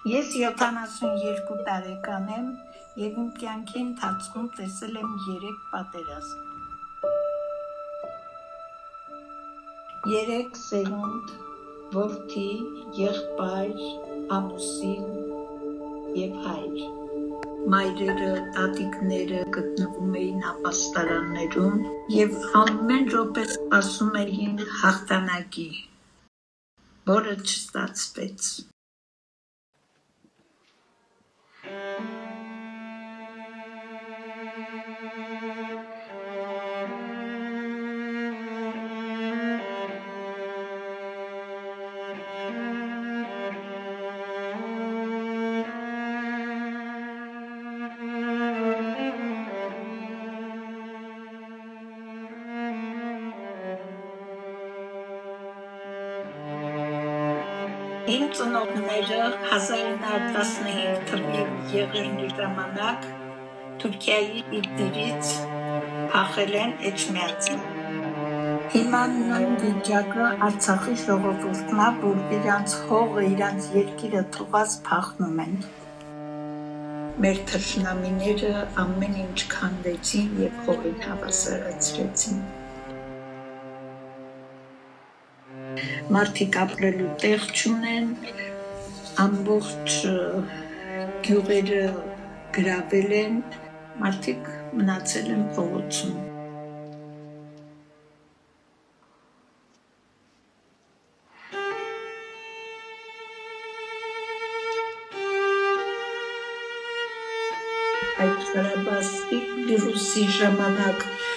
Ես 72 տարեկան եմ և իմ կյանքի ընթացքում տեսել եմ 3 պատերազմ։ 3 սերունդ, որդի, եղբայր, ամուսին և հայր։ Մայրերը, տատիկները գտնվում էին ապաստարաններում և ամեն րոպե սպասում էին հաղթանակի, որը չստացվեց։ Իմ ծնողները 1915 թվականի եղեռնի ժամանակ Թուրքիայի Իդլիբից փախել են Էջմիածին։ Հիմա նույն վիճակը Արցախի ժողովուրդն է, որ իրանց հողը, իրանց երկիրը թողած փախնում են։ Մեր թշնամիները ամեն ինչ քանդեցին և հողին հավասարացրեցին։ Մարդիկ ապրելու տեղ չունեն, ամբողջ գյուղերը գրավել են, մարդիկ մնացել են փողոցում։ Այդ Ղարաբաղի վիրուսի ժամանակ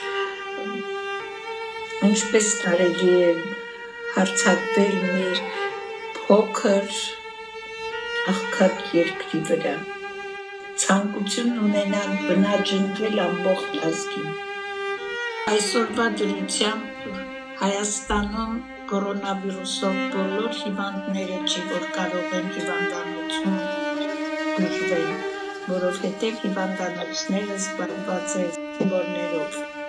ինչպես կարելի է հարձակվել մեր փոքր աղքատ երկրի վրա, ցանկություն ունենան բնաջնջել ամբողջ ազգին։ Այսօրվա դրությամբ Հայաստանում կորոնավիրուսով բոլոր հիվանդները չի, որ կարող են հիվանդանոցում բուժվել, որովհետև հիվանդանոցները զբաղված են զինվորներով։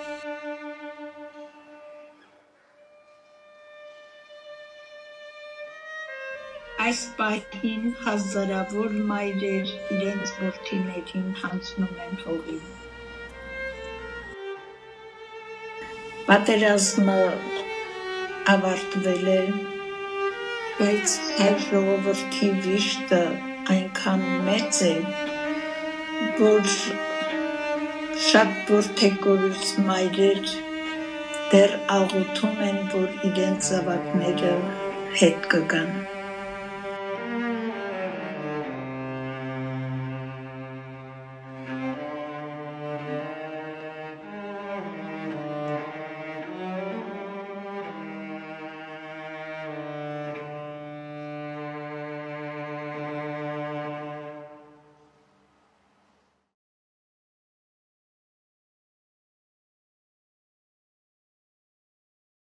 Այս պահին հազարավոր մայրեր իրենց որդիներին հանձնում են հողին։ Պատերազմը ավարտվել է, բայց հայ ժողովրդի վիշտը այնքան մեծ է, որ շատ որդեգորույս մայրեր դեռ աղոթում են, որ իրենց զավակները հետ կգան։